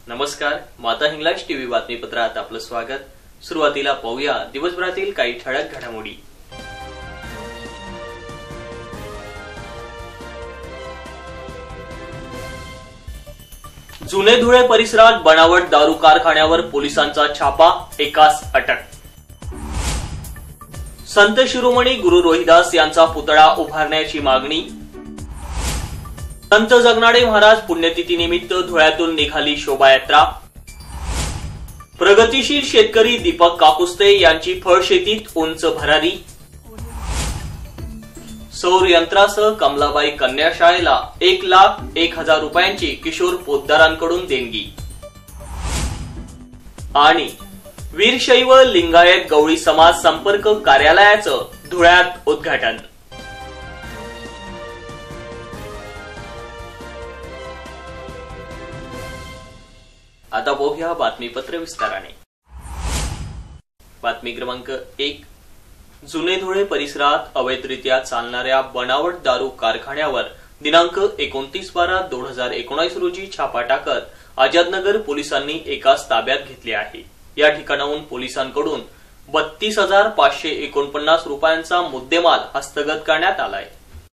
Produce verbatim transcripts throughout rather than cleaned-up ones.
नमस्कार, माता हिंगलाज टीव्ही बातमीपत्रात आपलं स्वागत। सुरुवातीला पाहूया दिवसभरातील काही ठळक घडामोडी। जुने धुळे परिसरात बनावट दारू कारखान्यावर पोलिसांचा छापा, एकास अटक। संत शिरोमणी गुरु रोहिदास यांचा पुतळा उभारण्याची मागणी। संत जगनाडे महाराज पुण्यतिथीनिमित्त धुळ्यातून निघाली शोभायात्रा। प्रगतीशील शेतकरी दीपक काकुस्ते यांची फळशेतीत उंच भरारी। सौर यंत्रासह कमलाबाई कन्या शाळेला एक लाख एक हजार रुपयांची किशोर पोतदारांकडून देणगी। आणि वीरशैव लिंगायत गवळी समाज संपर्क कार्यालयाचं धुळ्यात उद्घाटन। आता बघूया बातमीपत्र विस्ताराने। बातमी क्रमांक एक। जुने धुळे परिसरात अवैधरित्या चालणाऱ्या बनावट दारू कारखान्यावर दिनांक एकोणतीस बारा दोन हजार एकोणीस रोजी छापा टाकत आझादनगर पोलिसांनी एकास ताब्यात घेतले आहे। या ठिकाणाहून पोलिसांकडून बत्तीस हजार पाचशे एकोणपन्नास रुपयांचा मुद्देमाल हस्तगत करण्यात आलाय।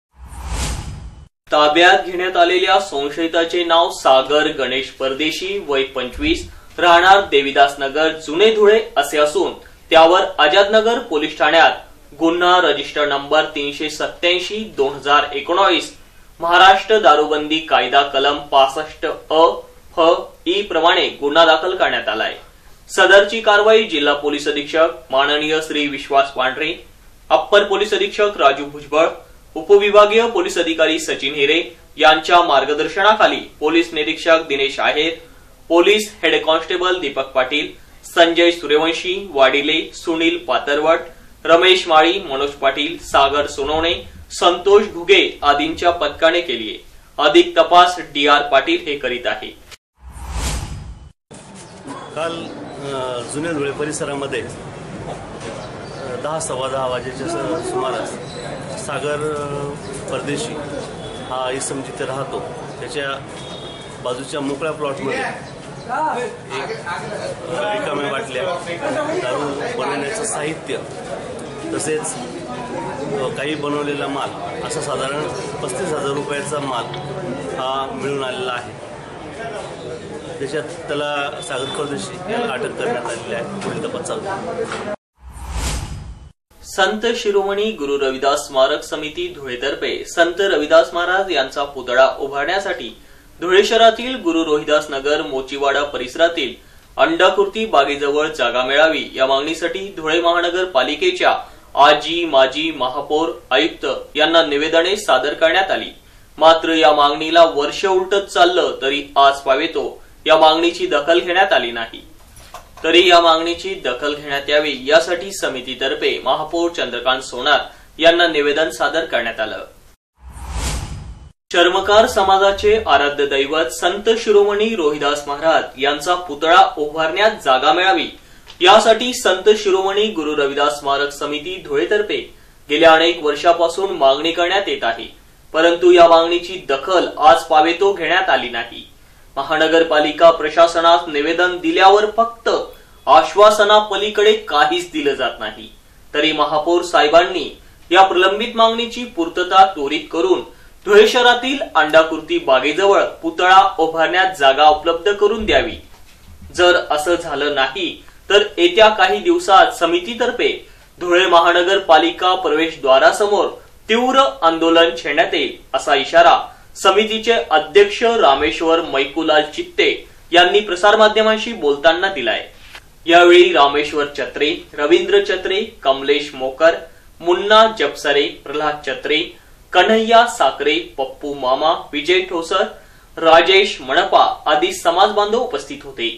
ताब्यात घेण्यात आलेल्या संशयिताचे नाव सागर गणेश परदेशी, वय पंचवीस, राहणार देविदास नगर, जुने धुळे असे असून त्यावर आझादनगर पोलीस ठाण्यात गुन्हा रजिस्टर नंबर तीनशे सत्याऐंशी दोन हजार एकोणीस महाराष्ट्र दारूबंदी कायदा कलम पासष्ट अ फ ई प्रमाणे गुन्हा दाखल करण्यात आलाय। सदरची कारवाई जिल्हा पोलीस अधीक्षक माननीय श्री विश्वास पांढरे, अप्पर पोलीस अधीक्षक राजू भुजबळ, उपविभागीय पोलीस अधिकारी सचिन हिरे यांच्या मार्गदर्शनाखाली पोलीस निरीक्षक Dinesh Aher, police head constable Deepak Patil, Sanjay Suryavanshi, Wadile, Sunil Patarwat, Ramesh Mali, Manoj Patil, Sagar Sonawane, Santosh Ghuge आदींच्या पथकाने केली आहे। अधिक तपास डी आर पाटील हे करीत आहे। काल जुने धुळे परिसरामध्ये दहा सव्वा दहा वाजेच्या सुमारास सागर परदेशी हा इसम जिथे राहतो त्याच्या बाजूच्या मोकळ्या प्लॉटमध्ये एक रिकाम्या बाटल्या, दारू बनवण्याचं साहित्य तसेच काही बनवलेला माल असा साधारण पस्तीस हजार रुपयाचा माल हा मिळून आलेला आहे। त्याच्यात त्याला सागर परदेशी याला अटक करण्यात आलेली आहे। पुढील तपास चालू आहे। संत शिरोमणी गुरु रविदास स्मारक समिती धुळेतर्फे संत रविदास महाराज यांचा पुतळा उभारण्यासाठी धुळे शहरातील गुरु रोहिदास नगर मोचीवाडा परिसरातील अंडाकृती बागेजवळ जागा मिळावी या मागणीसाठी धुळे महानगरपालिकेच्या आजी माजी महापौर आयुक्त यांना निवेदने सादर करण्यात आली। मात्र या मागणीला वर्ष उलटत चाललं तरी आज पावेतो या मागणीची दखल घेण्यात आली नाही। तरी या मागणीची दखल घेण्यात यावी यासाठी समितीतर्फे महापौर चंद्रकांत सोनार यांना निवेदन सादर करण्यात आलं। चर्मकार समाजाचे आराध्य दैवत संत शिरोमणी रोहिदास महाराज यांचा पुतळा उभारण्यात जागा मिळावी यासाठी संत शिरोमणी गुरु रविदास स्मारक समिती धुळेतर्फे गेल्या अनेक वर्षापासून मागणी करण्यात येत आहे। परंतु या मागणीची दखल आज पावेतो घेण्यात आली नाही। महानगरपालिका प्रशासनास निवेदन दिल्यावर फक्त आश्वासनापलीकडे काहीच दिलं जात नाही। तरी महापौर साहेबांनी या प्रलंबित मागणीची पूर्तता त्वरित करून धुळे शहरातील अंडाकृती बागेजवळ पुतळा उभारण्यात जागा उपलब्ध करून द्यावी। जर असं झालं नाही तर येत्या काही दिवसात समितीतर्फे धुळे महानगरपालिका प्रवेशद्वारासमोर तीव्र आंदोलन छेडण्यात येईल असा इशारा समितीचे अध्यक्ष रामेश्वर मैकुलाल चित्ते यांनी प्रसारमाध्यमांशी बोलताना दिलाय। यावेळी रामेश्वर चत्रे, रवींद्र चत्रे, कमलेश मोकर, मुन्ना जपसरे, प्रल्हाद चत्रे, कन्हैया साकरे, पप्पू मामा, विजय ठोसर, राजेश मणपा आदी समाज बांधव उपस्थित होते।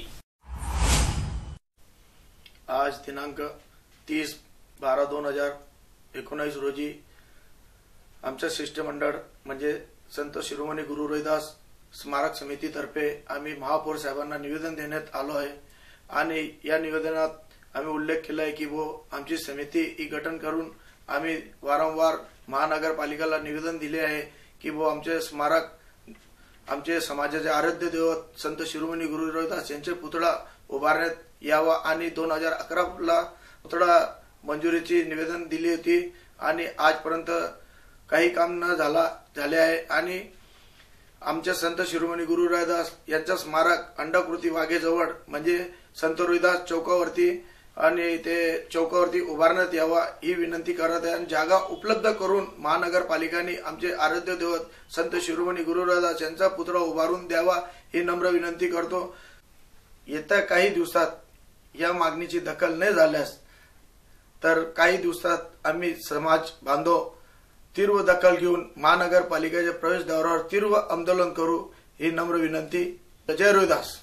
आज दिनांक तीस बारा दोन हजार एकोणीस रोजी आमच्या शिष्टमंडळ म्हणजे संत शिरोमणी गुरु रोहिदास स्मारक समितीतर्फे आम्ही महापौर साहेबांना निवेदन देण्यात आलो आहे आणि या निवेदनात आम्ही उल्लेख केला आहे की वो आमची समिती ही गठन करून आम्ही वारंवार महानगरपालिकेला निवेदन दिले आहे की वो आमचे स्मारक आमचे समाजाचे आराध्य दैवत संत शिरोमणी गुरु रविदास यांचे पुतळा उभारण्यात यावा आणि दोन हजार अकरा ला पुतळा मंजुरीची निवेदन दिली होती आणि आजपर्यंत काही काम न झाला झाले आहे आणि आमच्या संत शिरोमणी गुरु रविदास यांचा स्मारक अंडाकृती वाघेजवळ म्हणजे संत रविदास चौकावरती आणि ते चौकावरती उभारण्यात यावा ही विनंती करत आहे आणि जागा उपलब्ध करून महानगरपालिकांनी आमचे आराध्य दैवत संत शिरोमणी गुरु रविदास यांचा पुतळा उभारून द्यावा ही नम्र विनंती करतो। येत्या काही दिवसात या मागणीची दखल नाही झाल्यास तर काही दिवसात आम्ही समाज बांधव तीव्र दखल घेऊन महानगरपालिकेच्या प्रवेशद्वारावर तीव्र आंदोलन करू ही नम्र विनंती। जय रविदास।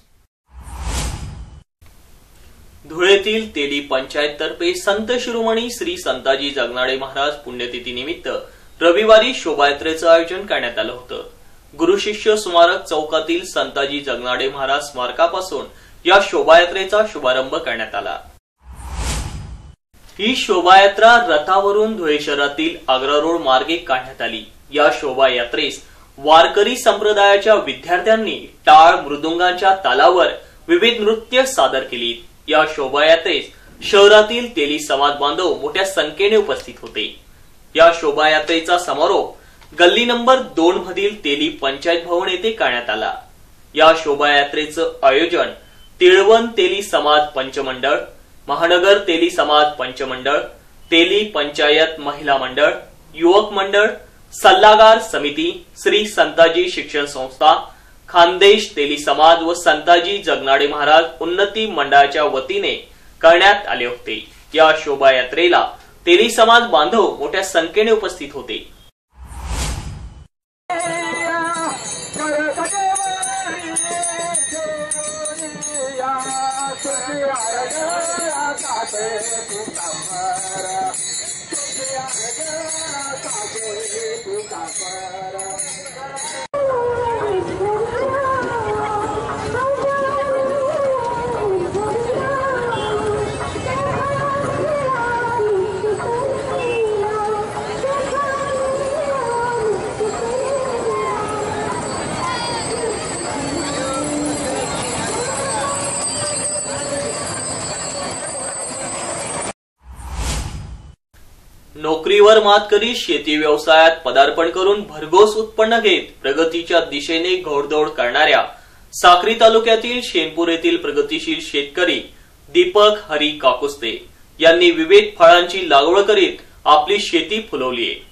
धुळेतील तेली पंचायत तर्फे संत शिरोमणी श्री संताजी जगनाडे महाराज पुण्यतिथी निमित्त रविवारी शोभायात्रेचं आयोजन करण्यात आलं होतं। गुरुशिष्य स्मारक चौकातील संताजी जगनाडे महाराज स्मारकापासून या शोभायात्रेचा शुभारंभ करण्यात आला। ही शोभायात्रा रथावरून धुळे शहरातील आग्रा रोड मार्गे काढण्यात आली। या शोभायात्रेस वारकरी संप्रदायाच्या विद्यार्थ्यांनी टाळ मृदुंगाच्या तालावर विविध नृत्य सादर केली। या शोभायात्रेस शहरातील तेली समाज बांधव मोठ्या संख्येने उपस्थित होते। या शोभायात्रेचा समारोप गल्ली नंबर दोन मधील तेली पंचायत भवन येथे करण्यात आला। या शोभायात्रेचं आयोजन तिळवण तेली समाज पंचमंडळ, महानगर तेली समाज पंचमंडळ, तेली पंचायत महिला मंडळ, युवक मंडळ, सल्लागार समिती, श्री संताजी शिक्षण संस्था, खानदेश तेली समाज व संताजी जगनाडे महाराज उन्नती मंडळाच्या वतीने करण्यात आले होते। या शोभायात्रेला तेली समाज बांधव मोठ्या संख्येने उपस्थित होते। नोकरीवर मात करीत शेती व्यवसायात पदार्पण करून भरघोस उत्पन्न घेत प्रगतीच्या दिशेने घोडदौड करणाऱ्या साक्री तालुक्यातील शेनपूर येथील प्रगतीशील शेतकरी दीपक हरी काकुस्ते यांनी विविध फळांची लागवड करीत आपली शेती फुलवली आहे।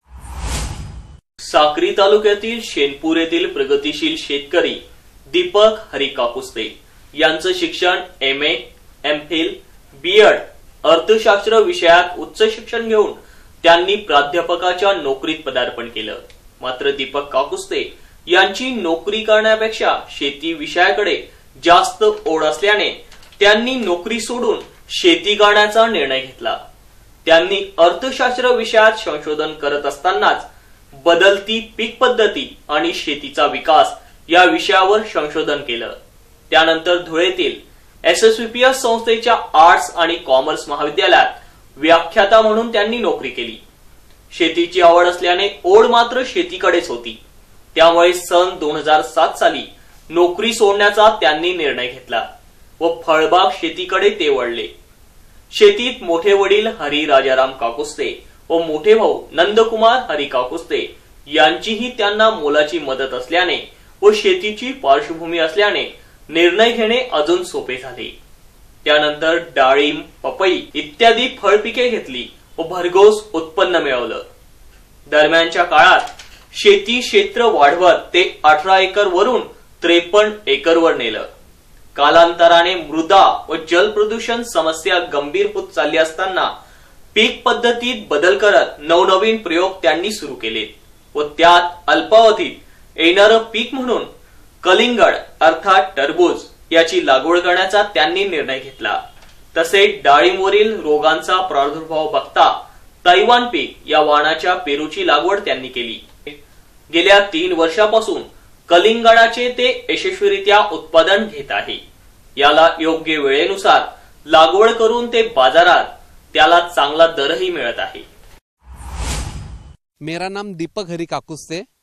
साक्री तालुक्यातील शेनपूर येथील प्रगतीशील शेतकरी दीपक हरी काकुस्ते यांचं शिक्षण M A, M Phil, B Ed अर्थशास्त्र विषयात उच्च शिक्षण घेऊन त्यांनी प्राध्यापकाच्या नोकरीत पदार्पण केलं। मात्र दीपक काकुस्ते यांची नोकरी करण्यापेक्षा शेती विषयाकडे जास्त ओढ असल्याने त्यांनी नोकरी सोडून शेती करण्याचा निर्णय घेतला। त्यांनी अर्थशास्त्र विषयात संशोधन करत असतानाच बदलती पीक पद्धती आणि शेतीचा विकास या विषयावर संशोधन केलं। त्यानंतर धुळेतील S S V P S संस्थेच्या आर्ट्स आणि कॉमर्स महाविद्यालयात व्याख्याता म्हणून त्यांनी नोकरी केली। शेतीची आवड असल्याने ओढ मात्र शेतीकडेच होती, त्यामुळे सन दोन हजार सात साली नोकरी सोडण्याचा त्यांनी निर्णय घेतला व फळबाग शेतीकडे ते वळले। शेतीत मोठे वडील हरी राजाराम काकुस्ते व मोठे भाऊ नंदकुमार हरी काकुस्ते यांचीही त्यांना मोलाची मदत असल्याने व शेतीची पार्श्वभूमी असल्याने निर्णय घेणे अजून सोपे झाले। त्यानंतर डाळिंब, पपई इत्यादी फळपिके घेतली व भरघोस उत्पन्न मिळवलं। दरम्यानच्या काळात शेती क्षेत्र वाढवत ते अठरा एकर वरून त्रेपन्न एकर वर नेलं। कालांतराने मृदा व जल प्रदूषण समस्या गंभीर होत चालली असताना पीक पद्धतीत बदल करत नवनवीन प्रयोग त्यांनी सुरू केले व त्यात अल्पावधीत येणारं पीक म्हणून कलिंगड अर्थात टरबूज याची लागवड करण्याचा त्यांनी निर्णय घेतला। तसेच डाळिंबवरील रोगांचा प्रादुर्भाव बघता तैवान पीक या वाणाच्या पेरूची लागवड त्यांनी केली। गेल्या तीन वर्षापासून कलिंगडाचे ते यशस्वीरित्या उत्पादन घेत आहे। याला योग्य वेळेनुसार लागवड करून ते बाजारात त्याला चांगला दरही मिळत आहे। मेरा नाम दीपक हरी काकुस्ते,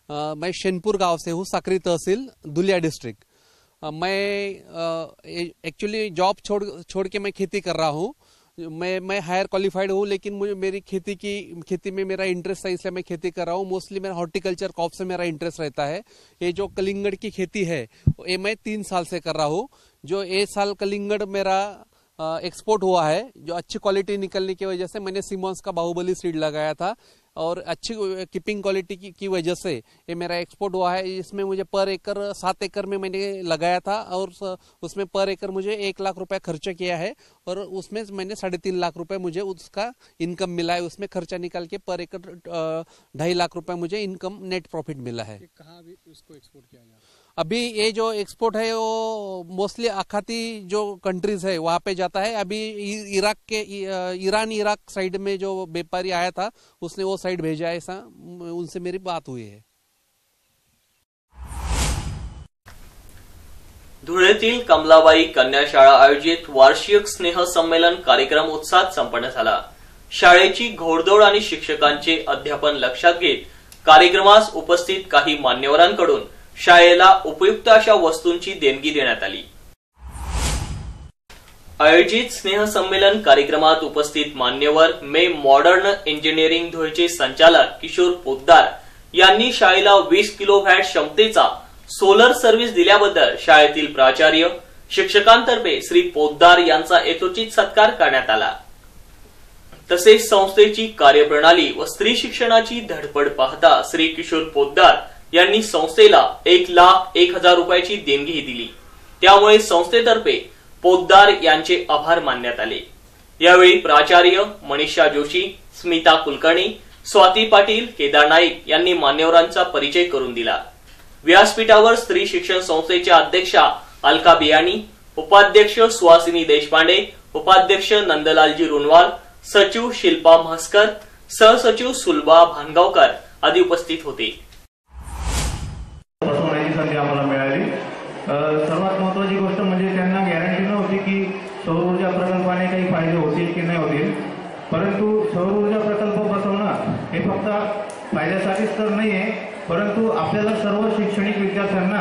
आ, मैं शेनपुर गांव से हूँ, सकरी तहसील, दुलिया डिस्ट्रिक्ट। मैं एक्चुअली जॉब छोड़ छोड़ के मैं खेती कर रहा हूँ। मैं मैं हायर क्वालिफाइड हूँ, लेकिन मुझे मेरी खेती की खेती में मेरा इंटरेस्ट है, इसलिए मैं खेती कर रहा हूँ। मोस्टली मेरा हॉर्टिकल्चर क्रॉप से मेरा इंटरेस्ट रहता है। ये जो कलिंगड़ की खेती है ये मैं तीन साल से कर रहा हूँ। जो ये साल कलिंगड़ मेरा एक्सपोर्ट हुआ है, जो अच्छी क्वालिटी निकलने की वजह से मैंने सिमॉन्स का बाहुबली सीड लगाया था और अच्छी कीपिंग क्वालिटी की, की वजह से ये मेरा एक्सपोर्ट हुआ है। इसमें मुझे पर एकड़ सात एकड़ में मैंने लगाया था और उसमें पर एकड़ मुझे एक लाख रुपए खर्चा किया है और उसमें मैंने साढ़े तीन लाख रुपए मुझे उसका इनकम मिला है। उसमें खर्चा निकाल के पर एकड़ ढाई लाख रुपए मुझे इनकम नेट प्रॉफिट मिला है। कहाँ भी उसको एक्सपोर्ट किया जा रहा है? अभी ये जो एक्सपोर्ट है वो मोस्टली अखाती जो कंट्रीज है वहां पे जाता है। अभी इराक के ईरान इराक साइड में जो व्यापारी आया था उसने वो साइड भेजा है, ऐसा उनसे मेरी बात हुई है। धुळेतील कमलाबाई कन्या शाळा आयोजित वार्षिक स्नेह संमेलन कार्यक्रम उत्साहात संपन्न झाला। शाळेची घोडदौड आणि शिक्षकांचे अध्यापन लक्षात घेत कार्यक्रमास उपस्थित काही मान्यवरांकडून शाळेला उपयुक्त अशा वस्तूंची देणगी देण्यात आली। आयोजित स्नेह संमेलन कार्यक्रमात उपस्थित मान्यवर मे मॉडर्न इंजिनिअरिंग धुळेचे संचालक किशोर पोद्दार यांनी शाळेला वीस किलो वॅट क्षमतेचा सोलर सर्व्हिस दिल्याबद्दल शाळेतील प्राचार्य शिक्षकांतर्फे श्री पोद्दार यांचा यथोचित सत्कार करण्यात आला। तसेच संस्थेची कार्यप्रणाली व स्त्री शिक्षणाची धडपड पाहता श्री किशोर पोद्दार यांनी संस्थेला एक लाख एक हजार रुपयाची देणगी दिली। त्यामुळे संस्थेतर्फे पोद्दार यांचे आभार मानण्यात आले। यावेळी प्राचार्य मनीषा जोशी, स्मिता कुलकर्णी, स्वाती पाटील, केदार नाईक यांनी मान्यवरांचा परिचय करून दिला। व्यासपीठावर स्त्री शिक्षण संस्थेच्या अध्यक्षा अलका बियाणी, उपाध्यक्ष सुहासिनी देशपांडे, उपाध्यक्ष नंदलालजी रुनवाल, सचिव शिल्पा म्हसकर, सहसचिव सुलभा भानगावकर आदी उपस्थित होते। संधी आम्हाला मिळाली। सर्वात महत्त्वाची गोष्ट म्हणजे त्यांना गॅरंटी नव्हती की सौर ऊर्जा प्रकल्पाने काही फायदे होतील की नाही होतील, परंतु सौर ऊर्जा प्रकल्प बसवणं हे फक्त फायद्यासाठीच तर नाही आहे, परंतु आपल्याला सर्व शैक्षणिक विद्यार्थ्यांना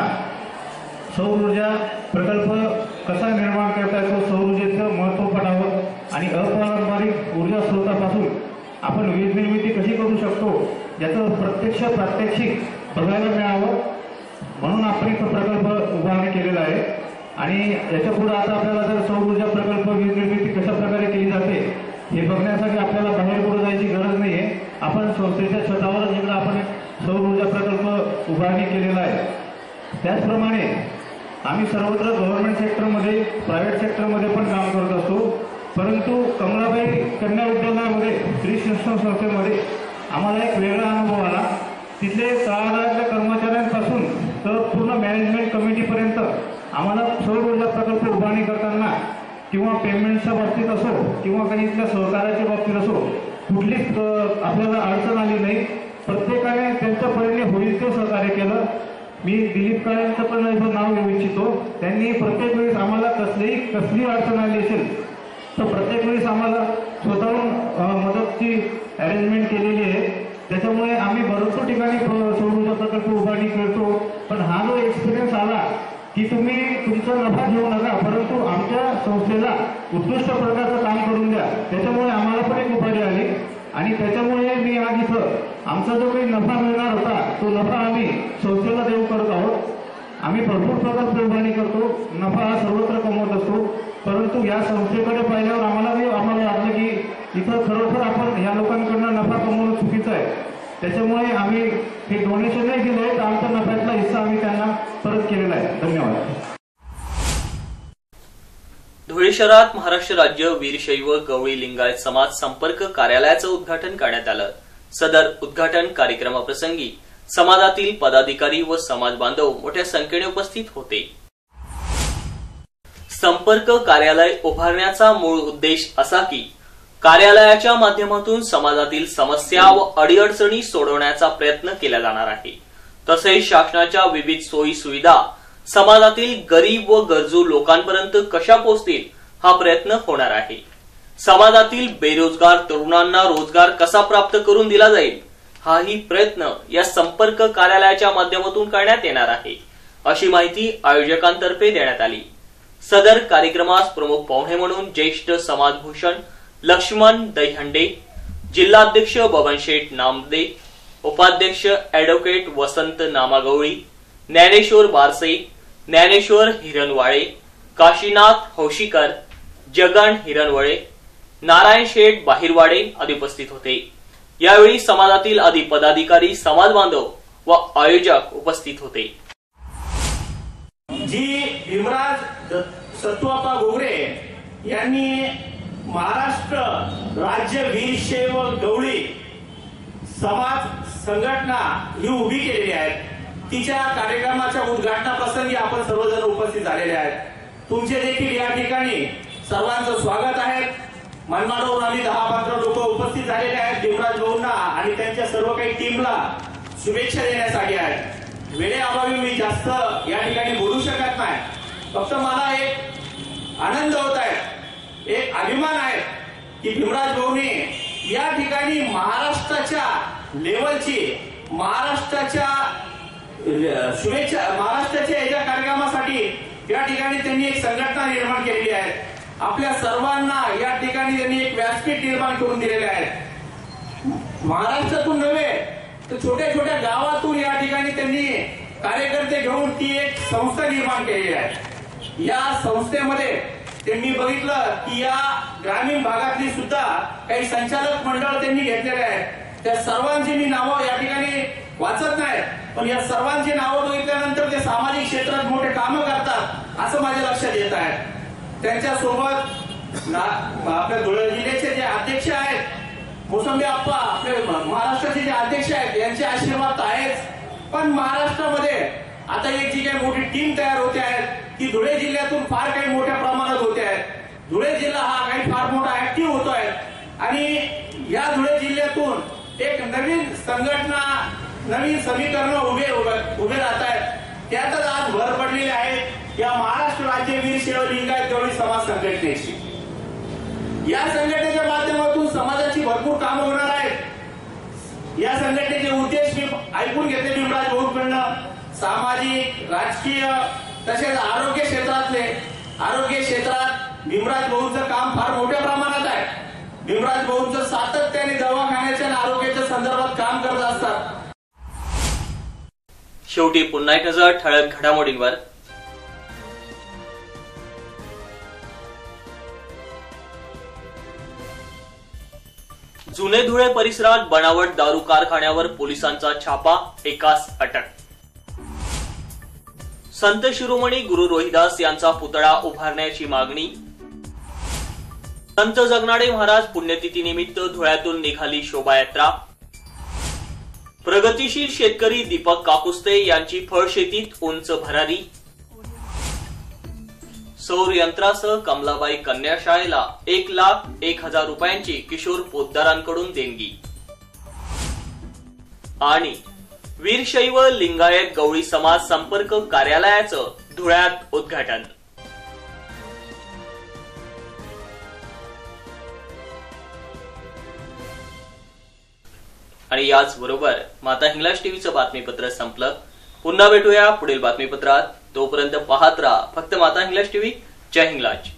सौर ऊर्जा प्रकल्प कसा निर्माण करता येतो, सौर ऊर्जेचं महत्त्व पटावं आणि अपारंपरिक ऊर्जा स्रोतापासून आपण वीज निर्मिती कशी करू शकतो याचं प्रत्यक्ष प्रात्यक्षिक बघायला मिळावं म्हणून आपण तो प्रकल्प उभारणी केलेला आहे। आणि याच्या पुढे आता आपल्याला जर सौर ऊर्जा प्रकल्प वीज निर्मिती कशा प्रकारे केली जाते हे बघण्यासाठी आपल्याला बाहेर पुढे जायची गरज नाही आहे। आपण संस्थेच्या छतावरच जिकडे आपण सौर ऊर्जा प्रकल्प उभारणी केलेला आहे। त्याचप्रमाणे आम्ही सर्वत्र गव्हर्नमेंट सेक्टरमध्ये प्रायव्हेट सेक्टरमध्ये पण काम करत असतो, परंतु कमलाबाई कन्या उद्यानामध्ये स्त्री शिक्षण संस्थेमध्ये आम्हाला एक वेगळा अनुभव आला। तिथले तळागाळातल्या कर्मचाऱ्यांपासून तर पूर्ण मॅनेजमेंट कमिटीपर्यंत आम्हाला सौर ऊर्जा प्रकल्प उभारणी करताना किंवा पेमेंटच्या बाबतीत असो किंवा काही इथल्या सहकार्याच्या बाबतीत असो कुठलीच आपल्याला अडचण आली नाही। प्रत्येकाने त्यांच्या परीने होईल ते सहकार्य केलं। मी दिलीप काळेंचं पण नाव घेऊ इच्छितो। त्यांनी प्रत्येक वेळेस आम्हाला कसलीही कसली अडचण आली असेल तर प्रत्येक वेळेस आम्हाला स्वतःहून मदतची अरेंजमेंट केलेली आहे। त्याच्यामुळे आम्ही भरपूर ठिकाणी सौर ऊर्जा प्रकल्प उभारणी करतो, पण हा जो एक्सपिरियन्स आला की तुम्ही तुमचा नफा घेऊ नका, परंतु आमच्या संस्थेला उत्कृष्ट प्रकारचं काम करून द्या, त्याच्यामुळे आम्हाला पण एक उभारी आली। आणि त्याच्यामुळे मी आज इथं आमचा जो काही नफा मिळणार होता तो नफा आम्ही संस्थेला देऊ करत आहोत। आम्ही भरपूर प्रकल्प उभारणी करतो, नफा हा सर्वत्र कमवत असतो, परंतु या संस्थेकडे पाहिल्यावर आम्हाला आम्हाला वाटलं की इथं खरोखर आपण या लोकांकडनं नफा कमवणं चुकीचं आहे। त्याच्यामुळे आम्ही हे डोनेशनही दिले तर आमच्या नफ्यातला हिस्सा आम्ही त्यांना परत केलेला आहे। धन्यवाद। धुळे शहरात महाराष्ट्र राज्य वीरशैव गवळी लिंगायत समाज संपर्क कार्यालयाचं उद्घाटन करण्यात आलं। सदर उद्घाटन कार्यक्रमाप्रसंगी समाजातील पदाधिकारी व समाज बांधव मोठ्या संख्येने उपस्थित होते। संपर्क कार्यालय उभारण्याचा मूळ उद्देश असा की कार्यालयाच्या माध्यमातून समाजातील समस्या व अडीअडचणी सोडवण्याचा प्रयत्न केला जाणार आहे। तसेच शासनाच्या विविध सोयी सुविधा समाजातील गरीब व गरजू लोकांपर्यंत कशा पोहोचतील हा प्रयत्न होणार आहे। समाजातील बेरोजगार तरुणांना रोजगार कसा प्राप्त करून दिला जाईल हाही प्रयत्न या संपर्क कार्यालयाच्या माध्यमातून करण्यात येणार आहे, अशी माहिती आयोजकांतर्फे देण्यात आली। सदर कार्यक्रमास प्रमुख पाहुणे म्हणून ज्येष्ठ समाजभूषण लक्ष्मण दहीहंडे, जिल्हाध्यक्ष बबनशेठ नामदे, उपाध्यक्ष ॲडव्होकेट वसंत नामागवळी, ज्ञानेश्वर बारसे, ज्ञानेश्वर हिरणवाळे, काशीनाथ हौशीकर, जगन हिरणवळे, नारायण शेठ बाहिरवाडे आदी उपस्थित होते। यावेळी समाजातील आदी पदाधिकारी, समाज बांधव व आयोजक उपस्थित होते। जी भीमराज सत्वापा गोगरे यांनी महाराष्ट्र राज्य वीरशैव गवळी समाज संघटना ही उभी केलेली आहे, तिच्या कार्यक्रमाच्या उद्घाटनाप्रसंगी आपण सर्वजण उपस्थित झालेले आहेत। तुमचे देखील या ठिकाणी सर्वांचं स्वागत आहे। मनमाडवरून आम्ही दहा पंधरा लोक उपस्थित झालेले आहेत भीमराज भाऊंना आणि त्यांच्या सर्व काही टीमला शुभेच्छा देण्यासाठी आहेत। वेळेअभावी मी जास्त या ठिकाणी बोलू शकत नाही, फक्त मला एक आनंद होत आहे, एक अभिमान आहे की भीमराज भाऊने या ठिकाणी महाराष्ट्राच्या लेवलची, महाराष्ट्राच्या शुभेच्छा, महाराष्ट्राच्या याच्या कार्यक्रमासाठी या ठिकाणी त्यांनी एक संघटना निर्माण केलेली आहे। आपल्या सर्वांना या ठिकाणी त्यांनी एक व्यासपीठ निर्माण करून दिलेले आहे। महाराष्ट्रातून नव्हे तर छोट्या छोट्या गावातून या ठिकाणी त्यांनी कार्यकर्ते घेऊन ती एक संस्था निर्माण केलेली आहे। या संस्थेमध्ये त्यांनी बघितलं की या ग्रामीण भागातली सुद्धा काही संचालक मंडळ त्यांनी घेतलेले आहेत। त्या सर्वांची मी नावं या ठिकाणी वाचत नाही, पण या सर्वांची नावं बघितल्यानंतर ते सामाजिक क्षेत्रात मोठे कामं करतात असं माझ्या लक्षात येत आहे। त्यांच्यासोबत आपल्या धुळे जिल्ह्याचे जे अध्यक्ष आहेत मोसंबी आप्पा, आपले महाराष्ट्राचे जे अध्यक्ष आहेत, यांचे आशीर्वाद आहेच, पण महाराष्ट्रामध्ये आता एक जी काही मोठी टीम तयार होते आहेत ती धुळे जिल्ह्यातून फार काही मोठ्या प्रमाणात होते आहेत। धुळे जिल्हा हा काही फार मोठा ऍक्टिव्ह होतोय आणि या धुळे जिल्ह्यातून एक नवीन संघटना, नवीन समीकरण उभे उभे राहत आहेत। त्यातच आज भर पडलेली आहे या महाराष्ट्र राज्य वीरशैव लिंगायत गवळी समाज संघटनेची। या संघटनेच्या माध्यमातून समाजाची भरपूर कामं होणार आहेत। या संघटनेचे उद्देश मी ऐकून घेतले भीमराज भाऊंकडनं, सामाजिक, राजकीय तसेच आरोग्य क्षेत्रातले। आरोग्य क्षेत्रात भीमराज भाऊंचं काम फार मोठ्या प्रमाणात आहे। भीमराज भाऊंचं सातत्याने दवाखान्याच्या आणि आरोग्याच्या संदर्भात काम करत असतात। शेवटी पुन्हा एक नजर ठळक घडामोडींवर। जुने धुळे परिसरात बनावट दारू कारखान्यावर पोलिसांचा छापा, एकास अटक। संत शिरोमणी गुरु रोहिदास यांचा पुतळा उभारण्याची मागणी। संत जगनाडे महाराज पुण्यतिथीनिमित्त धुळ्यातून निघाली शोभायात्रा। प्रगतीशील शेतकरी दीपक काकुस्ते यांची फळशेतीत उंच भरारी। सौर यंत्रासह कमलाबाई कन्या शाळेला एक लाख एक हजार रुपयांची किशोर पोतदारांकडून देणगी। आणि वीरशैव लिंगायत गवळी समाज संपर्क कार्यालयाचं धुळ्यात उद्घाटन। आणि याच बरोबर माता हिंगलाज टीव्हीचं बातमीपत्र संपलं। पुन्हा भेटूया पुढील बातमीपत्रात, तोपर्यंत पाहत राहा फक्त माता हिंगलाज टीव्ही। जय हिंगलाज।